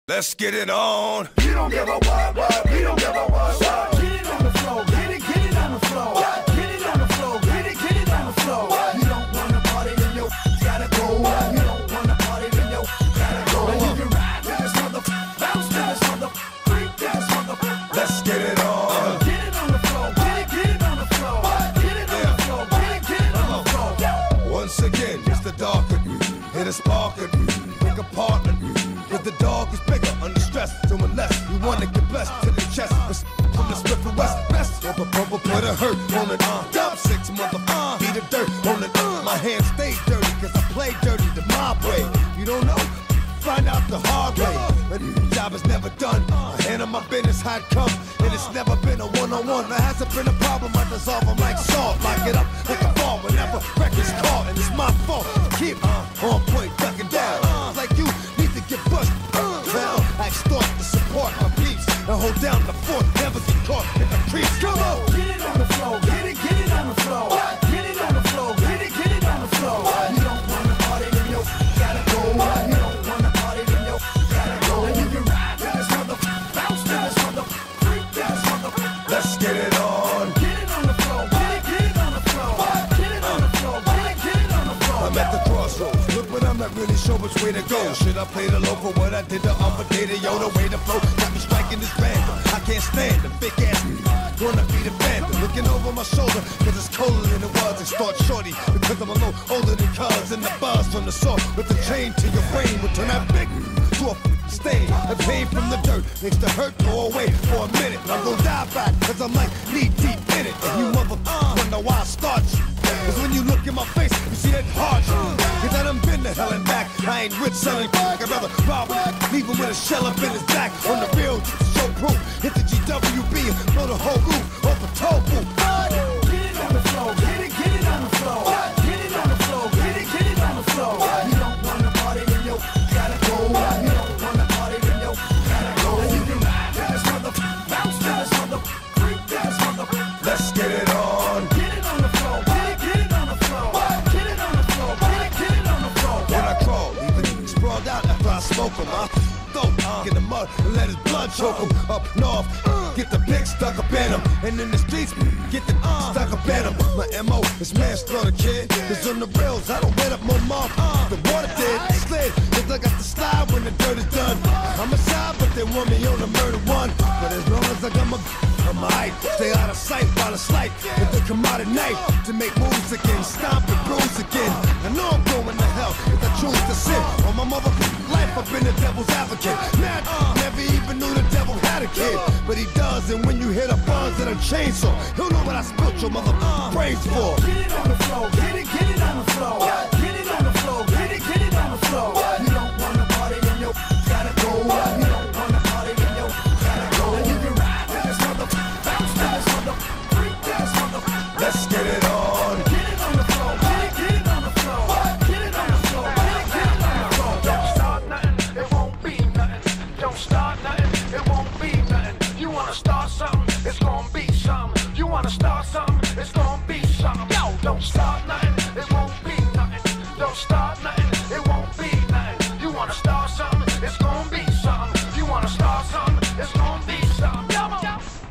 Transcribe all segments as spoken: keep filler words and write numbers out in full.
Let's get it on. You don't give a what, what, we don't give a what, what. Get it on the floor, get it, get it on the floor. What? Get it on the floor, get it, get it on the floor. What? You don't wanna party, then you gotta go. What? You don't wanna party, then you gotta go. And you can ride to this mother, bounce to this mother, freak to this mother. Let's get it on. Get it on the floor, get it, get it on the floor. What? Get it on the floor, get it, get it on the floor. Once again, it's the darker, hit a sparker, pick a partner. Cause the dog is bigger, under stress. So unless you wanna get blessed to the chest, from the Smith and West, best of a bubble, put a hurt on it. Uh, Dub six mother, uh, beat the dirt on it. Uh, my hands stay dirty, cause I play dirty the mob way. You don't know? Find out the hard way. But the job is never done. I handle my business how it comes, and it's never been a one-on-one. There hasn't been a problem, I dissolve them like salt. Lock it up like a ball whenever record's caught, and it's my fault to keep uh, on point, ducking down. Uh, like you need to get busted uh, down. I extort to support my peeps and hold down the fort, never get caught in the creeps. Come on, get it on the floor, get it, get it on the floor. What? Get it on the floor, get it, get it on the floor. What? You don't wanna party, then you gotta go. What? You don't wanna party, then you gotta go. And you can ride to this mother, bounce to this mother, freak to this mother. Let's get it on. Get it on the floor, get it, get it on the floor. What? Get it on the floor, get it, get it on the floor. I'm at the crossroads, look, but I'm not really sure which way to go. Should I play the low for what I did the other day? The yo, the way to flow, got me striking this random. I can't stand the big ass, gonna be the phantom. Looking over my shoulder, cause it's colder than it was. And start shorty, because I'm a little older than cuz. And the buzz from the salt with the chain to your brain will turn that big to a stain. The pain from the dirt makes the hurt go away for a minute. I'm gonna die back, cause I'm like knee deep in it. And you mother wonder why I start you. Cause when you look in my face, you see that hard shit. Cause I done been to hell and back. I ain't rich selling crack. I'd rather rob him, leave him with a shell up in his back. On the real, show proof. Hit the G W B and blow the whole roof off a toll booth. Get it on the floor, get it, get it on the floor. Get it on the floor, get it, get it on the floor. You don't wanna party, then you gotta go. You don't wanna party, then you gotta go. And you can ride to this mother, bounce to this mother, freak to this mother. Let's get it on. Get it on the floor, get it, get it on the floor. Get it on the floor, get it, get it on the floor. When I crawl, leave it sprawled out after I smoke him. I throw uh, in the mud and let his blood choke him. Up north, uh, get the pig stuck up in him. And in the streets, get the uh, stuck up in him. My M O is manslaughter, kid. Cause on the rails, I don't wet up more mouth. Uh, the water did, slid, cause I got to slide when the dirt is done. I'm a side, but they want me on the murder one. But as long as I got my I'm alright, stay out of sight while it's light. If they come out at night to make moves again, stomp and bruise again. I know I'm going to hell if I choose to sin. On my mother life, I've been the devil's advocate. Man, uh, never even knew the devil had a kid, but he does. And when you hear the buzz of a chainsaw, he'll know what I spilt your mother uh, brains for. Get it on the floor, get it, get it on the floor. Get it on the floor, get it, get it on the floor. You don't wanna party, then you gotta go. You don't wanna party, then you gotta go. And you can ride to this mother, bounce to this mother, freak to this mother. Let's get it on. Get it on the floor, get it, get it on the floor. Get it on the floor, get it, get it on the floor. Don't start nothing, it won't be nothing. Don't start nothing, it won't be nothing. You wanna start something, it's gonna be something. You wanna start something, it's gonna be something. Yo, don't start nothing, it won't be nothing. Don't start nothing, it won't be nothing. You wanna start something, it's gonna be something. You wanna start something, it's gonna be something. Come on.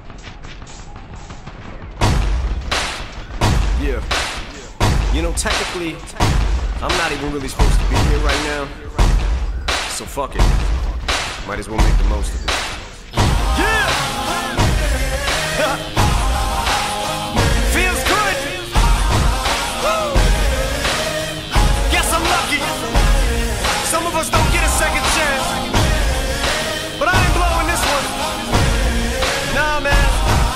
Yeah. You know, technically, I'm not even really supposed to be here right now. So fuck it. Might as well make the most of it. Yeah! Feels good! Woo! Guess I'm lucky. Some of us don't get a second chance. But I ain't blowing this one. Nah, man.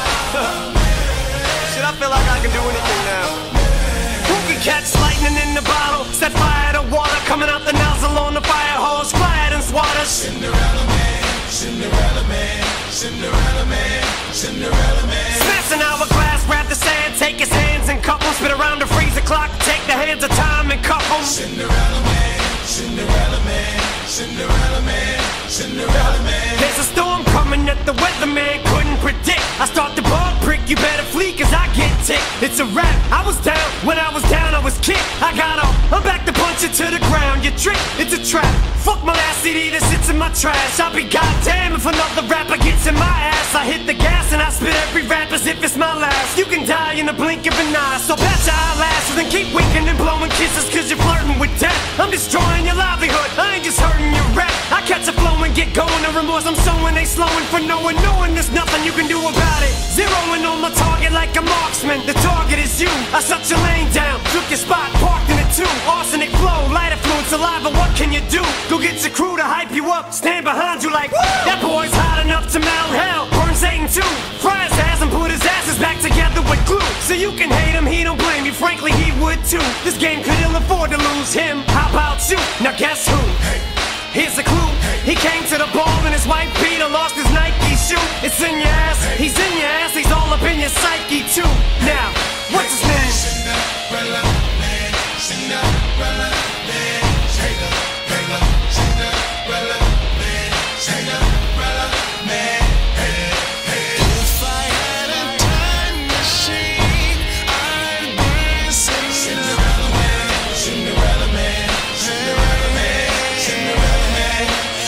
Shit, I feel like I can do anything now. Who can catch lightning in the bottle? Set fire to water, coming out the nozzle on the fire hose, quiet and swatter. Cinderella man, Cinderella man, Cinderella man, Cinderella man. Smash an hourglass, grab the sand, take his hands and cup 'em, spit around the freezer clock, take the hands of time and cuff 'em. Cinderella man, Cinderella man, Cinderella man, Cinderella man. There's a storm coming that the weatherman couldn't predict. I start the ball prick, you better flee cause I get ticked. It's a rap, I was down, when I was down I was kicked. I got up, I'm back to punch it to the ground. You trick, it's a trap. Fuck my last C D that sits in my trash. I'll be goddamn if another rapper gets in my ass. I hit the gas and I spit every rap as if it's my last. You can die in a blink of an eye, so pat your eyelashes and keep winking and blowing kisses, cause you're flirting with death. I'm destroying your livelihood, I ain't just hurting your rap. I catch a flow and get going, the remorse I'm sowing, they slowing for knowing, knowing there's nothing you can do about it. Zeroing on my target like a marksman, the target is you. I shut your lane down, took your spot, parked in it too. Arsenic flow, light affluent saliva, what can you do? Go get your crew to hype you up, stand behind you like, woo! That boy's hot enough to melt hell, burn Satan too. Fry his ass and put his asses back together with glue. So you can hate him, he don't blame you, frankly he would too. This game could ill afford to lose him, how about you? Now guess who? Here's a clue, he came to the ball in his white Peter, lost his Nike shoe. It's in your ass, he's in your ass, he's all up in your psyche too. Now, what's his name? Cinderella man, Cinderella man, Taylor, Taylor, Cinderella man, Cinderella man, hey, hey. If I had a time machine, I'd bring Cinderella man, Cinderella man, Cinderella man, Cinderella man.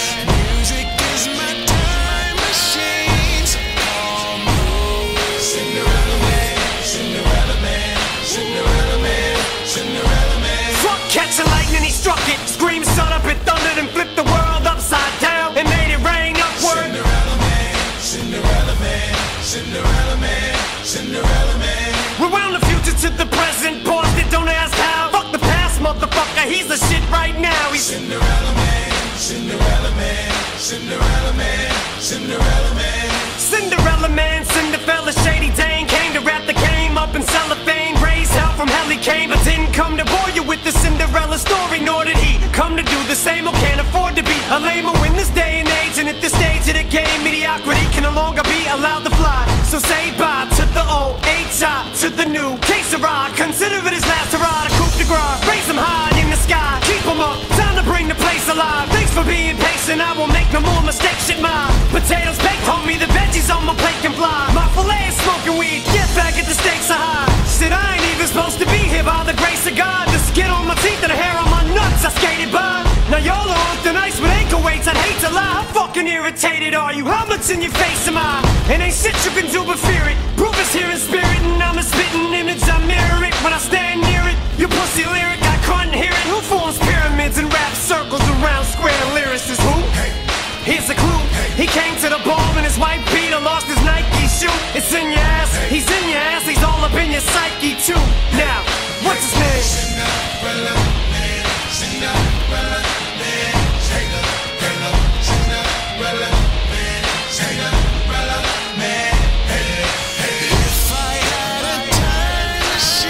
Music is my time machine, so call me Cinderella man, Cinderella man, Cinderella man, Cinderella man. Fuck catching lightning, he struck it. Scream, shut up, it thundered and flipped the world upside down and made it rain upward. Cinderella man, Cinderella man, Cinderella man, Cinderella man. Rewound the future to the present, paused it, don't ask how. Fuck the past, motherfucker, he's the shit right now. He's Cinderella man, Cinderella man, Cinderella man, Cinderella man. Cinderella man, Cinderella shady Dane came to rap the game up in cellophane. Raised hell from hell he came, but didn't come to bore you with the Cinderella story, nor did he come to do the same or can't afford to be a lamer in this day and age. And at this stage of the game, mediocrity can no longer be allowed to fly. So say bye to the old H I, to the new K Sarah. Consider it his last hurrah, to coupe de grace. Raise him high in the sky, keep him up, time to bring the place alive. Thanks for being patient, I will make no more mistakes. Shit, my potatoes baked, homie, the veggies on my plate can fly. My filet is smoking weed, get back at the stakes are high. Shit, I ain't even supposed to be here by the grace of God. The skin on my teeth and the hair on my nuts, I skated by. Now y'all are on thin ice with ankle weights, I'd hate to lie. How fucking irritated are you? How much in your face am I? And ain't shit you can do but fear it. Proof is here in spirit, and I'm a spitting image, I mirror it when I stand near it. You pussy lyric, I couldn't hear it. Who forms pyramids and rap circles around square lyricists? Who? Here's a clue, he came to the ball in his white Peter, lost his Nike shoe. It's in your ass, he's in your ass, he's all up in your psyche too. Now, what's his name? Cinderella man, Cinderella man, Taylor, Taylor, Cinderella man, Cinderella man, hey, hey. If I had a time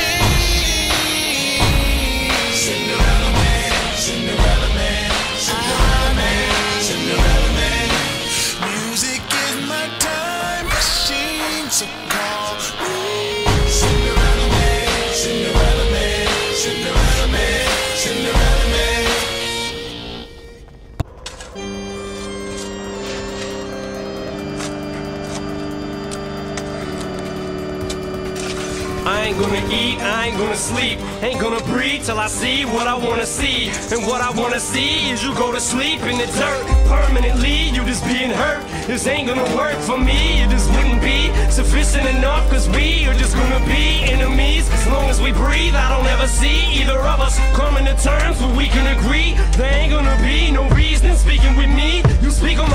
machine, Cinderella man, Cinderella man, Cinderella man, Cinderella man. Music is my time machine, so call me Cinderella man, Cinderella man, Cinderella man, Cinderella man. I ain't gonna eat, I ain't gonna sleep, ain't gonna breathe till I see what I wanna see. And what I wanna see is you go to sleep in the dirt permanently, you just being hurt. This ain't gonna work for me, it just wouldn't be sufficient enough, cause we are just gonna be enemies. As long as we breathe, I don't ever see either of us coming to terms where we can agree. There ain't gonna be no reason speaking with me. You speak on